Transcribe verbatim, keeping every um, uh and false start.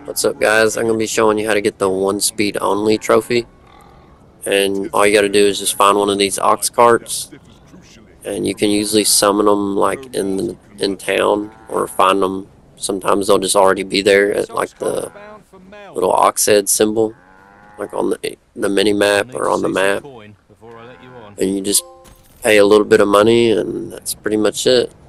What's up, guys? I'm going to be showing you how to get the one speed only trophy. And all you got to do is just find one of these ox carts, and you can usually summon them like in the, in town, or find them. Sometimes they'll just already be there at like the little ox head symbol, like on the the mini map or on the map. And you just pay a little bit of money, and that's pretty much it.